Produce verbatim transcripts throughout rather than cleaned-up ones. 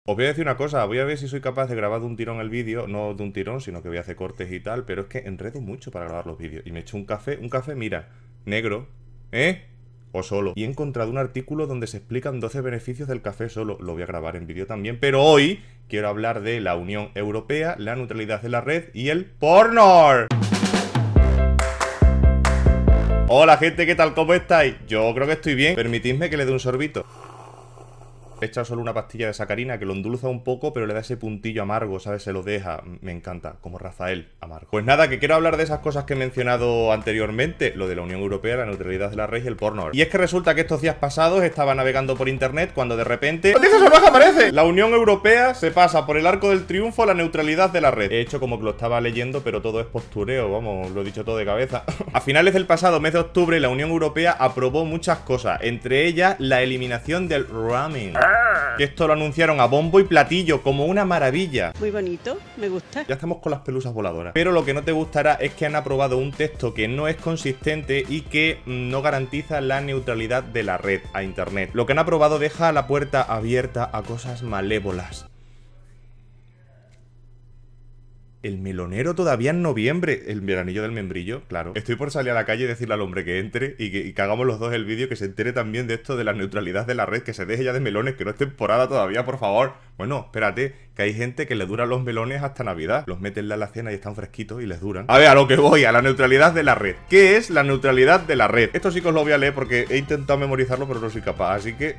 Os voy a decir una cosa, voy a ver si soy capaz de grabar de un tirón el vídeo, no de un tirón, sino que voy a hacer cortes y tal, pero es que enredo mucho para grabar los vídeos. Y me echo un café, un café, mira, negro, ¿eh? O solo. Y he encontrado un artículo donde se explican doce beneficios del café solo. Lo voy a grabar en vídeo también, pero hoy quiero hablar de la Unión Europea, la neutralidad de la red y el porno. Hola gente, ¿qué tal? ¿Cómo estáis? Yo creo que estoy bien. Permitidme que le dé un sorbito. He echado solo una pastilla de sacarina que lo endulza un poco, pero le da ese puntillo amargo, ¿sabes? Se lo deja. Me encanta, como Rafael, amargo. Pues nada, que quiero hablar de esas cosas que he mencionado anteriormente, lo de la Unión Europea, la neutralidad de la red y el porno. Y es que resulta que estos días pasados estaba navegando por internet cuando de repente... ¡Noticia salvaje aparece! La Unión Europea se pasa por el arco del triunfo a la neutralidad de la red. He hecho como que lo estaba leyendo, pero todo es postureo, vamos, lo he dicho todo de cabeza. A finales del pasado mes de octubre, la Unión Europea aprobó muchas cosas, entre ellas la eliminación del roaming. Que esto lo anunciaron a bombo y platillo como una maravilla. Muy bonito, me gusta. Ya estamos con las pelusas voladoras. Pero lo que no te gustará es que han aprobado un texto que no es consistente y que no garantiza la neutralidad de la red a internet. Lo que han aprobado deja la puerta abierta a cosas malévolas. El melonero todavía en noviembre. El veranillo del membrillo, claro. Estoy por salir a la calle y decirle al hombre que entre y que, y que hagamos los dos el vídeo, que se entere también de esto de la neutralidad de la red, que se deje ya de melones, que no es temporada todavía, por favor. Bueno, espérate, que hay gente que le duran los melones hasta Navidad. Los meten en la alacena y están fresquitos y les duran. A ver, a lo que voy, a la neutralidad de la red. ¿Qué es la neutralidad de la red? Esto sí que os lo voy a leer porque he intentado memorizarlo, pero no soy capaz, así que...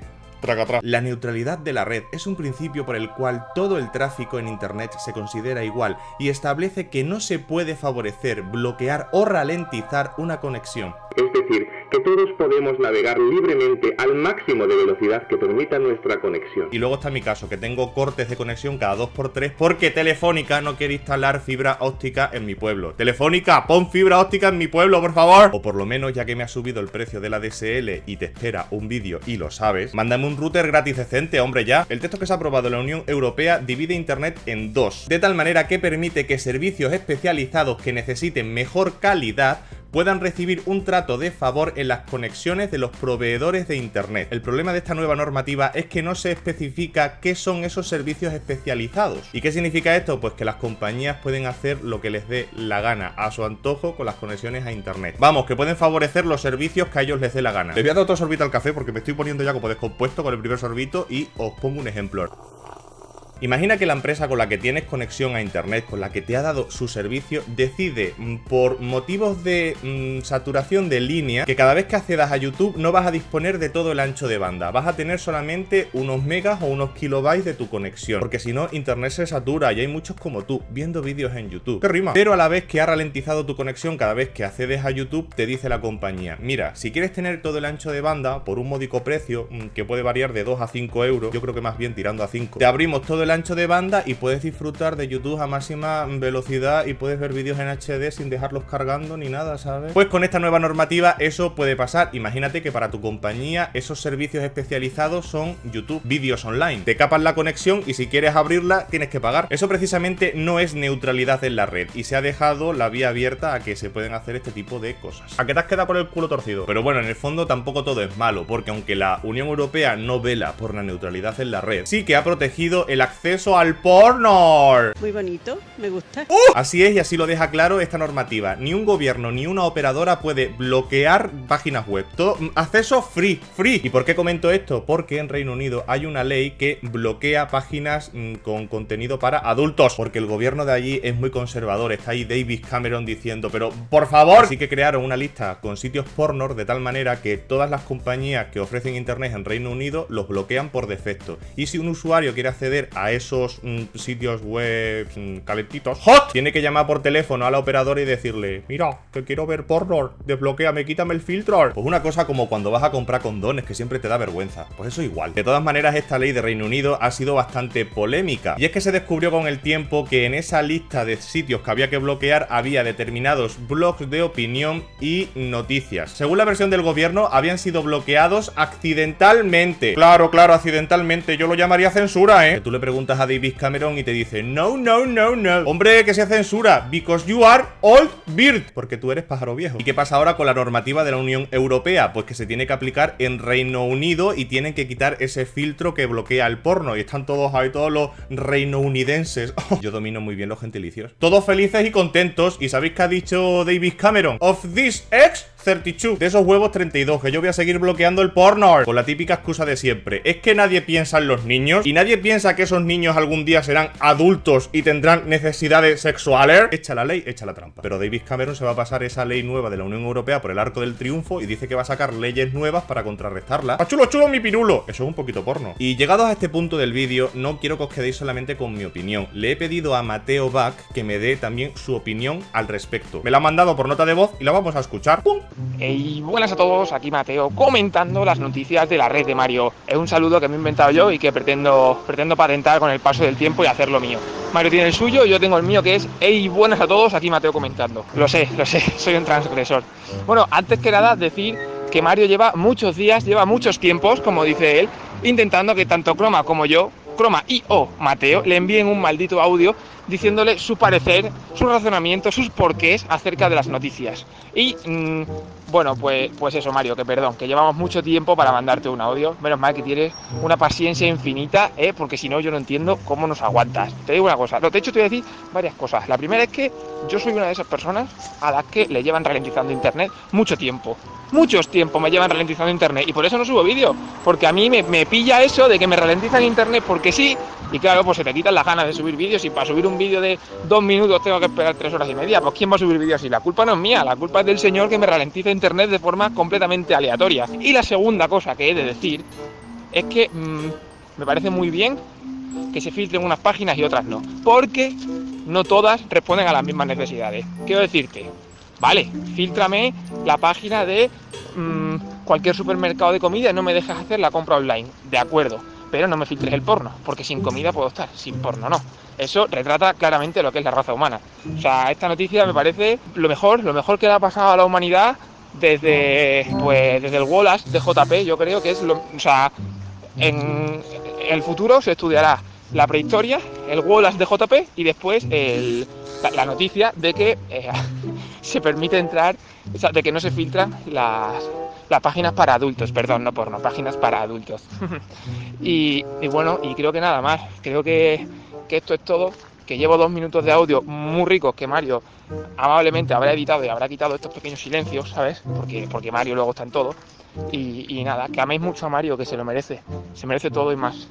La neutralidad de la red es un principio por el cual todo el tráfico en internet se considera igual y establece que no se puede favorecer, bloquear o ralentizar una conexión. Es decir, que todos podemos navegar libremente al máximo de velocidad que permita nuestra conexión. Y luego está mi caso, que tengo cortes de conexión cada dos por tres porque Telefónica no quiere instalar fibra óptica en mi pueblo. Telefónica, pon fibra óptica en mi pueblo, por favor. O por lo menos, ya que me ha subido el precio de la D S L y te espera un vídeo y lo sabes, mándame un router gratis decente, hombre, ya. El texto que se ha aprobado en la Unión Europea divide internet en dos, de tal manera que permite que servicios especializados que necesiten mejor calidad puedan recibir un trato de favor en las conexiones de los proveedores de internet. El problema de esta nueva normativa es que no se especifica qué son esos servicios especializados. ¿Y qué significa esto? Pues que las compañías pueden hacer lo que les dé la gana, a su antojo, con las conexiones a internet. Vamos, que pueden favorecer los servicios que a ellos les dé la gana. Le voy a dar otro sorbito al café porque me estoy poniendo ya como descompuesto con el primer sorbito y os pongo un ejemplo. Imagina que la empresa con la que tienes conexión a internet, con la que te ha dado su servicio, decide, por motivos de mmm, saturación de línea, que cada vez que accedas a YouTube no vas a disponer de todo el ancho de banda. Vas a tener solamente unos megas o unos kilobytes de tu conexión, porque si no, internet se satura y hay muchos como tú, viendo vídeos en YouTube. ¿Qué rima? Pero a la vez que ha ralentizado tu conexión cada vez que accedes a YouTube, te dice la compañía, mira, si quieres tener todo el ancho de banda por un módico precio, mmm, que puede variar de dos a cinco euros, yo creo que más bien tirando a cinco, te abrimos todo el ancho de banda y puedes disfrutar de YouTube a máxima velocidad y puedes ver vídeos en H D sin dejarlos cargando ni nada, ¿sabes? Pues con esta nueva normativa eso puede pasar. Imagínate que para tu compañía esos servicios especializados son YouTube, vídeos online. Te capan la conexión y si quieres abrirla tienes que pagar. Eso precisamente no es neutralidad en la red y se ha dejado la vía abierta a que se pueden hacer este tipo de cosas. ¿A qué te has quedado por el culo torcido? Pero bueno, en el fondo tampoco todo es malo, porque aunque la Unión Europea no vela por la neutralidad en la red, sí que ha protegido el acceso a al porno. Muy bonito, me gusta. ¡Uh! Así es y así lo deja claro esta normativa. Ni un gobierno ni una operadora puede bloquear páginas web. Todo acceso free, free. ¿Y por qué comento esto? Porque en Reino Unido hay una ley que bloquea páginas mmm, con contenido para adultos. Porque el gobierno de allí es muy conservador. Está ahí David Cameron diciendo, pero por favor. Así que crearon una lista con sitios porno de tal manera que todas las compañías que ofrecen internet en Reino Unido los bloquean por defecto. Y si un usuario quiere acceder a esos mm, sitios web mm, calentitos, hot, tiene que llamar por teléfono a la operadora y decirle, mira, que quiero ver porno, desbloquéame, quítame el filtro. Pues una cosa como cuando vas a comprar condones, que siempre te da vergüenza. Pues eso igual. De todas maneras, esta ley de Reino Unido ha sido bastante polémica. Y es que se descubrió con el tiempo que en esa lista de sitios que había que bloquear había determinados blogs de opinión y noticias. Según la versión del gobierno, habían sido bloqueados accidentalmente. Claro, claro, accidentalmente. Yo lo llamaría censura, ¿eh? Que tú le preguntas preguntas a David Cameron y te dice no, no, no, no. Hombre, que se censura, because you are old bird, porque tú eres pájaro viejo. ¿Y qué pasa ahora con la normativa de la Unión Europea? Pues que se tiene que aplicar en Reino Unido y tienen que quitar ese filtro que bloquea el porno. Y están todos ahí, todos los reinounidenses. Oh, yo domino muy bien los gentilicios. Todos felices y contentos. ¿Y sabéis qué ha dicho David Cameron? Of this eggs, treinta y dos. De esos huevos, treinta y dos. Que yo voy a seguir bloqueando el porno. Con la típica excusa de siempre. Es que nadie piensa en los niños. Y nadie piensa que esos niños algún día serán adultos y tendrán necesidades sexuales. Echa la ley, echa la trampa. Pero David Cameron se va a pasar esa ley nueva de la Unión Europea por el arco del triunfo y dice que va a sacar leyes nuevas para contrarrestarla. ¡Ah, chulo, chulo, mi pirulo! Eso es un poquito porno. Y llegados a este punto del vídeo, no quiero que os quedéis solamente con mi opinión. Le he pedido a Mateo Bach que me dé también su opinión al respecto. Me la ha mandado por nota de voz y la vamos a escuchar. ¡Pum! Hey, buenas a todos, aquí Mateo comentando las noticias de la red de Mario. Es un saludo que me he inventado yo y que pretendo, pretendo patentar con el paso del tiempo y hacerlo mío. Mario tiene el suyo, yo tengo el mío, que es hey, buenas a todos, aquí Mateo comentando. Lo sé, lo sé, soy un transgresor. Bueno, antes que nada decir que Mario lleva muchos días, lleva muchos tiempos, como dice él, intentando que tanto Croma como yo, Croma y o Mateo, le envíen un maldito audio diciéndole su parecer, su razonamiento, sus porqués acerca de las noticias. Y, mmm, bueno, pues, pues eso, Mario, que perdón, que llevamos mucho tiempo para mandarte un audio. Menos mal que tienes una paciencia infinita, ¿eh? Porque si no, yo no entiendo cómo nos aguantas. Te digo una cosa, de hecho te voy a decir varias cosas. La primera es que yo soy una de esas personas a las que le llevan ralentizando internet mucho tiempo. Muchos tiempos me llevan ralentizando internet y por eso no subo vídeo. Porque a mí me, me pilla eso de que me ralentizan internet porque sí. Y claro, pues se te quitan las ganas de subir vídeos y para subir un vídeo de dos minutos tengo que esperar tres horas y media. Pues ¿quién va a subir vídeos así? La culpa no es mía, la culpa es del señor que me ralentiza internet de forma completamente aleatoria. Y la segunda cosa que he de decir es que mmm, me parece muy bien que se filtren unas páginas y otras no. Porque no todas responden a las mismas necesidades. Quiero decirte, vale, fíltrame la página de mmm, cualquier supermercado de comida y no me dejas hacer la compra online. De acuerdo. Pero no me filtres el porno, porque sin comida puedo estar, sin porno no. Eso retrata claramente lo que es la raza humana. O sea, esta noticia me parece lo mejor, lo mejor que le ha pasado a la humanidad desde, pues, desde el Wallace de J P, yo creo que es lo... O sea, en el futuro se estudiará la prehistoria, el Wallace de J P y después el, la, la noticia de que eh, se permite entrar, o sea, de que no se filtran las... Las páginas para adultos, perdón, no porno, páginas para adultos. y, y bueno, y creo que nada más. Creo que, que esto es todo. Que llevo dos minutos de audio muy ricos que Mario amablemente habrá editado y habrá quitado estos pequeños silencios, ¿sabes? Porque, porque Mario luego está en todo. Y, y nada, que améis mucho a Mario, que se lo merece. Se merece todo y más.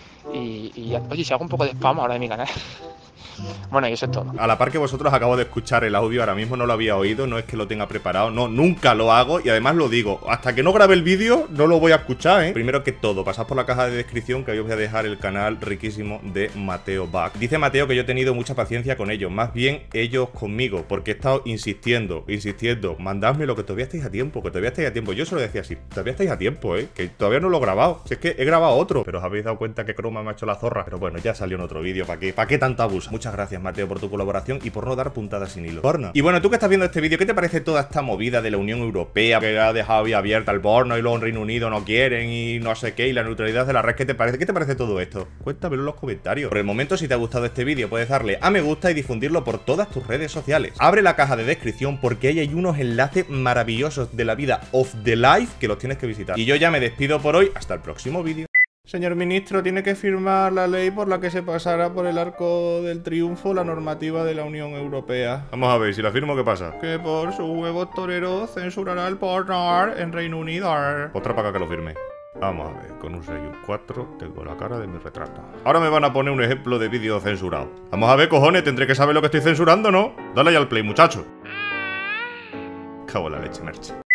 Y, y ya, oye, si hago un poco de spam ahora en mi canal. Bueno, y eso es todo. A la par que vosotros acabo de escuchar el audio, ahora mismo no lo había oído, no es que lo tenga preparado, no, nunca lo hago y además lo digo, hasta que no grabe el vídeo no lo voy a escuchar, ¿eh? Primero que todo, pasad por la caja de descripción que ahí os voy a dejar el canal riquísimo de Mateo Bach. Dice Mateo que yo he tenido mucha paciencia con ellos, más bien ellos conmigo, porque he estado insistiendo, insistiendo, mandadme lo que todavía estáis a tiempo, que todavía estáis a tiempo. Yo se lo decía así, todavía estáis a tiempo, ¿eh? Que todavía no lo he grabado, si es que he grabado otro, pero os habéis dado cuenta que Croma me ha hecho la zorra. Pero bueno, ya salió en otro vídeo, ¿para qué? ¿Para qué tanta abusa? Muchas gracias, Mateo, por tu colaboración y por no dar puntadas sin hilo. Porno. Y bueno, tú que estás viendo este vídeo, ¿qué te parece toda esta movida de la Unión Europea que ha dejado ahí abierta el porno y luego en Reino Unido no quieren y no sé qué y la neutralidad de la red? ¿Qué te parece? ¿Qué te parece todo esto? Cuéntamelo en los comentarios. Por el momento, si te ha gustado este vídeo, puedes darle a me gusta y difundirlo por todas tus redes sociales. Abre la caja de descripción porque ahí hay unos enlaces maravillosos de la vida of the life que los tienes que visitar. Y yo ya me despido por hoy. Hasta el próximo vídeo. Señor ministro, tiene que firmar la ley por la que se pasará por el arco del triunfo la normativa de la Unión Europea. Vamos a ver, si la firmo, ¿qué pasa? Que por sus huevos toreros censurará el porno en Reino Unido. Otra para que lo firme. Vamos a ver, con un seis y un cuatro tengo la cara de mi retrato. Ahora me van a poner un ejemplo de vídeo censurado. Vamos a ver, cojones, tendré que saber lo que estoy censurando, ¿no? Dale ya al play, muchacho. Cago en la leche, merche.